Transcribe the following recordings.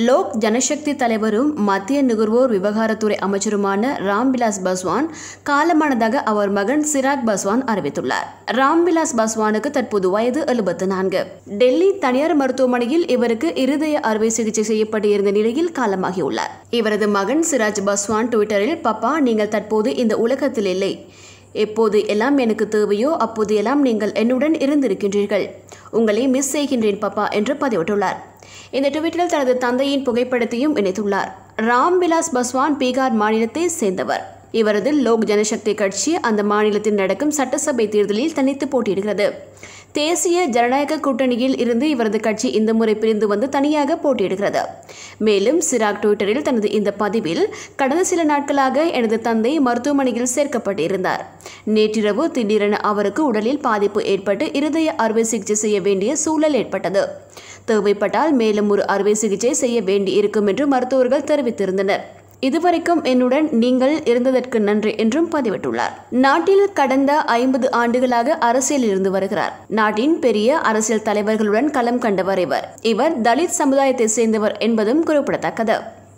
லோக் ஜனசக்தி தலைவரும் மத்திய நுகர்வோர் விவகாரத்துறை அமைச்சருமான விலாஸ் பஸ்வான் காலமானதாக அவர் மகன் சிராக் பஸ்வான் அறிவித்துள்ளார். விலாஸ் பஸ்வானுக்கு தற்போது வயது 74. டெல்லி தனியார் மருத்துவமனையில் இவருக்கு இருதய அறுவை சிகிச்சை செய்யப்பட்டு இருந்த நிலையில் காலமாகியுள்ளார். இவரது மகன் சிராஜ் பஸ்வான் ட்விட்டரில், "பப்பா, நீங்கள் தற்போது இந்த உலகத்தில் இல்லை. எப்போது எல்லாம் எனக்கு தேவையோ அப்போது எல்லாம் நீங்கள் என்னுடன் இருந்திருக்கின்றீர்கள். உங்களை மிஸ் செய்கின்றேன் பப்பா" என்று பதிவிட்டுள்ளார். இந்த ட்விட்டரில் தனது தந்தையின் புகைப்படத்தையும் இணைத்துள்ளார். விலாஸ் பஸ்வான் பீகார் மாநிலத்தை சேர்ந்தவர். இவரது லோக் ஜனசக்தி கட்சி அந்த மாநிலத்தில் நடக்கும் சட்டசபை தேர்தலில் தனித்து போட்டியிடுகிறது. தேசிய ஜனநாயக கூட்டணியில் இருந்து இவரது கட்சி இந்த முறை பிரிந்து வந்து தனியாக போட்டியிடுகிறது. மேலும் சிராக் ட்விட்டரில் தனது இந்த பதிவில், "கடந்த சில நாட்களாக எனது தந்தை மருத்துவமனையில் சேர்க்கப்பட்டிருந்தார். நேற்றிரவு திடீரென அவருக்கு உடலில் பாதிப்பு ஏற்பட்டு இருதய அறுவை சிகிச்சை செய்ய வேண்டிய சூழல் ஏற்பட்டது. தேவைப்பட்டால் மேலும் ஒரு அறுவை சிகிச்சை செய்ய வேண்டி இருக்கும் என்று மருத்துவர்கள் தெரிவித்திருந்தனர். இதுவரைக்கும் என்னுடன் நீங்கள் இருந்ததற்கு நன்றி" என்றும் பதிவிட்டுள்ளார். நாட்டில் கடந்த 50 ஆண்டுகளாக அரசியலில் இருந்து வருகிறார். நாட்டின் பெரிய அரசியல் தலைவர்களுடன் களம் கண்டவர் இவர் தலித் சமுதாயத்தை சேர்ந்தவர் என்பதும் குறிப்பிடத்தக்கது.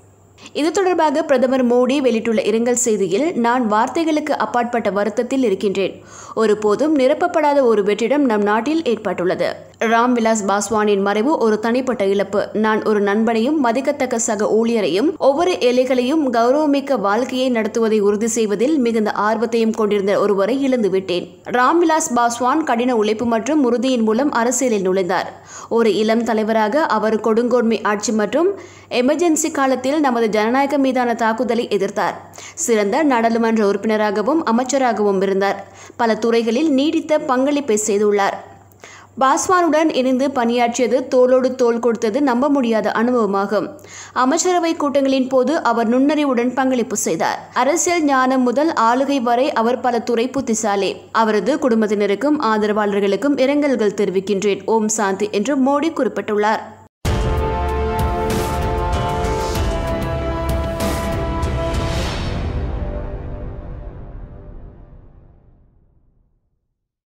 இது தொடர்பாக பிரதமர் மோடி வெளியிட்டுள்ள இரங்கல் செய்தியில், "நான் வார்த்தைகளுக்கு அப்பாற்பட்ட வருத்தத்தில் இருக்கின்றேன். ஒருபோதும் நிரப்பப்படாத ஒரு வெற்றிடம் நம் நாட்டில் ஏற்பட்டுள்ளது. விலாஸ் பாஸ்வானின் மறைவு ஒரு தனிப்பட்ட இழப்பு. நான் ஒரு நண்பனையும் மதிக்கத்தக்க சக ஊழியரையும் ஒவ்வொரு ஏழைகளையும் கௌரவமிக்க வாழ்க்கையை நடத்துவதை உறுதி செய்வதில் மிகுந்த ஆர்வத்தையும் கொண்டிருந்த ஒருவரை இழந்துவிட்டேன்." விலாஸ் பாஸ்வான் கடின உழைப்பு மற்றும் உறுதியின் மூலம் அரசியலில் நுழைந்தார். ஒரு இளம் தலைவராக அவர் கொடுங்கோன்மை ஆட்சி மற்றும் எமர்ஜென்சி காலத்தில் நமது ஜனநாயகம் மீதான தாக்குதலை எதிர்த்தார். சிறந்த நாடாளுமன்ற உறுப்பினராகவும் அமைச்சராகவும் இருந்தார். பல துறைகளில் நீடித்த பங்களிப்பை செய்துள்ளார். பாஸ்வானுடன் இணைந்து பணியாற்றியது தோளோடு தோள் கொடுத்தது நம்ப முடியாத அனுபவமாகும். அமைச்சரவை கூட்டங்களின் போது அவர் நுண்ணறிவுடன் பங்களிப்பு செய்தார். அரசியல் ஞானம் முதல் ஆளுகை வரை அவர் பல துறை புத்திசாலி. அவரது குடும்பத்தினருக்கும் ஆதரவாளர்களுக்கும் இரங்கல்கள் தெரிவிக்கின்றேன். ஓம் சாந்தி என்று மோடி குறிப்பிட்டுள்ளார்.